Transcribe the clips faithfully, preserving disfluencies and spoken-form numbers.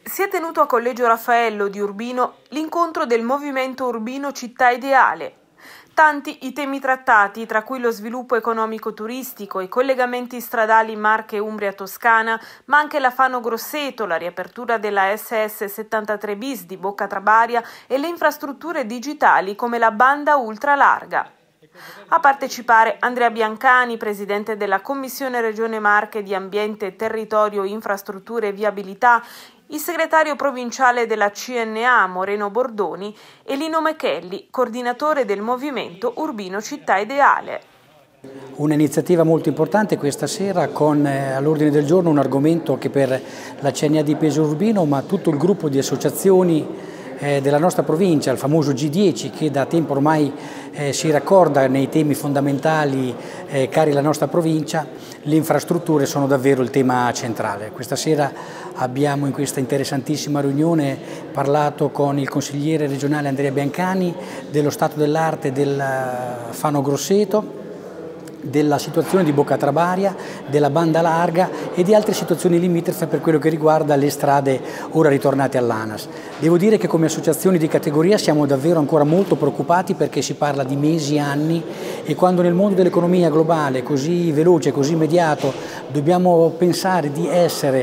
Si è tenuto a Collegio Raffaello di Urbino l'incontro del Movimento Urbino Città Ideale. Tanti i temi trattati, tra cui lo sviluppo economico-turistico, i collegamenti stradali Marche-Umbria-Toscana, ma anche la Fano-Grosseto, la riapertura della S S settantatré bis di Bocca Trabaria e le infrastrutture digitali come la banda ultralarga. A partecipare Andrea Biancani, presidente della Commissione Regione Marche di Ambiente, Territorio, Infrastrutture e Viabilità, il segretario provinciale della C N A Moreno Bordoni e Lino Mechelli, coordinatore del Movimento Urbino Città Ideale. Un'iniziativa molto importante questa sera con eh, all'ordine del giorno un argomento che per la C N A di Pesaro Urbino, ma tutto il gruppo di associazioni eh, della nostra provincia, il famoso G dieci, che da tempo ormai eh, si raccorda nei temi fondamentali eh, cari alla nostra provincia. Le infrastrutture sono davvero il tema centrale. Questa sera abbiamo in questa interessantissima riunione parlato con il consigliere regionale Andrea Biancani dello stato dell'arte del Fano Grosseto, della situazione di Bocca Trabaria, della banda larga e di altre situazioni limitrofe per quello che riguarda le strade ora ritornate all'ANAS. Devo dire che come associazioni di categoria siamo davvero ancora molto preoccupati perché si parla di mesi, anni, e quando nel mondo dell'economia globale così veloce, così immediato, dobbiamo pensare di essere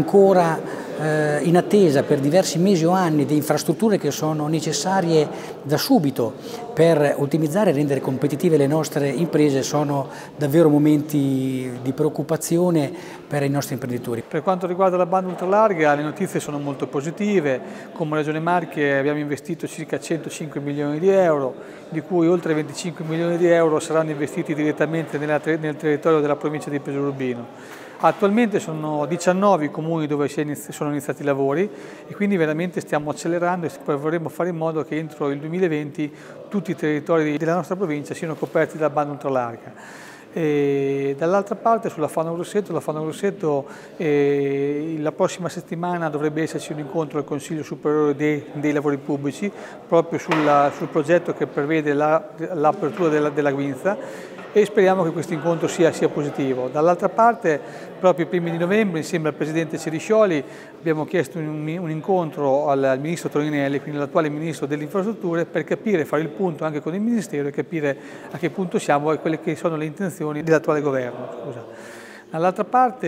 ancora eh, in attesa per diversi mesi o anni di infrastrutture che sono necessarie da subito per ottimizzare e rendere competitive le nostre imprese, sono davvero momenti di preoccupazione per i nostri imprenditori. Per quanto riguarda la banda ultralarga, le notizie sono molto positive. Come Regione Marche abbiamo investito circa centocinque milioni di euro, di cui oltre venticinque milioni di euro saranno investiti direttamente nella, nel territorio della provincia di Pesaro Urbino. Attualmente sono diciannove i comuni dove sono iniziati i lavori e quindi veramente stiamo accelerando e vorremmo fare in modo che entro il duemilaventi tutti i territori della nostra provincia siano coperti dalla banda ultralarga. Dall'altra parte sulla Fano Grosseto, la Fano Grosseto eh, la prossima settimana dovrebbe esserci un incontro al Consiglio Superiore dei, dei Lavori Pubblici proprio sulla, sul progetto che prevede l'apertura la, della, della Guinza, e speriamo che questo incontro sia, sia positivo. Dall'altra parte, proprio i primi di novembre, insieme al Presidente Ceriscioli, abbiamo chiesto un, un incontro al, al Ministro Toninelli, quindi all'attuale Ministro delle Infrastrutture, per capire, fare il punto anche con il Ministero e capire a che punto siamo e quelle che sono le intenzioni dell'attuale Governo. Scusa. Dall'altra parte,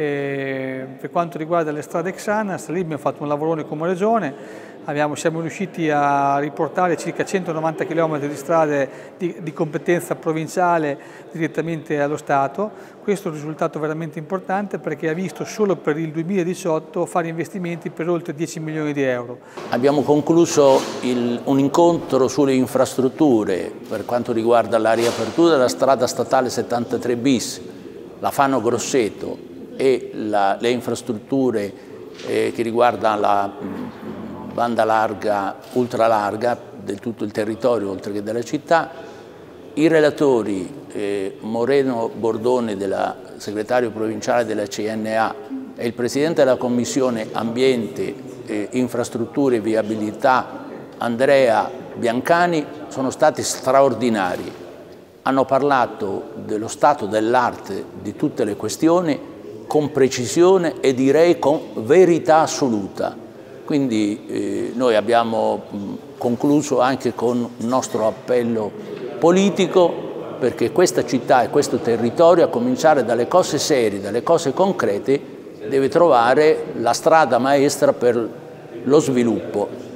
eh, per quanto riguarda le strade ex ANAS, lì abbiamo fatto un lavorone come Regione. Abbiamo, siamo riusciti a riportare circa centonovanta chilometri di strade di, di competenza provinciale direttamente allo Stato. Questo è un risultato veramente importante perché ha visto solo per il duemiladiciotto fare investimenti per oltre dieci milioni di euro. Abbiamo concluso il, un incontro sulle infrastrutture per quanto riguarda la riapertura della strada statale settantatré bis, la Fano Grosseto e la, le infrastrutture eh, che riguardano la banda larga, ultralarga di tutto il territorio oltre che della città. I relatori eh, Moreno Bordoni, della, segretario provinciale della C N A, e il Presidente della Commissione Ambiente, eh, Infrastrutture e Viabilità, Andrea Biancani, sono stati straordinari. Hanno parlato dello stato dell'arte di tutte le questioni con precisione e direi con verità assoluta. Quindi eh, noi abbiamo mh, concluso anche con un nostro appello politico perché questa città e questo territorio, a cominciare dalle cose serie, dalle cose concrete, deve trovare la strada maestra per lo sviluppo.